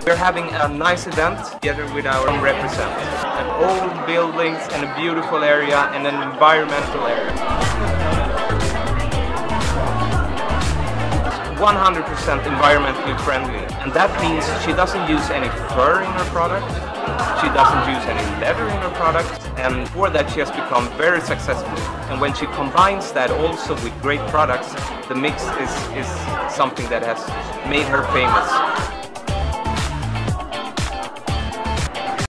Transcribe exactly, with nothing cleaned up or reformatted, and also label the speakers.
Speaker 1: We're having a nice event together with our own representatives. An old buildings and a beautiful area and an environmental area. one hundred percent environmentally friendly, and that means she doesn't use any fur in her product, she doesn't use any leather in her product, and for that she has become very successful. And when she combines that also with great products, the mix is, is something that has made her famous.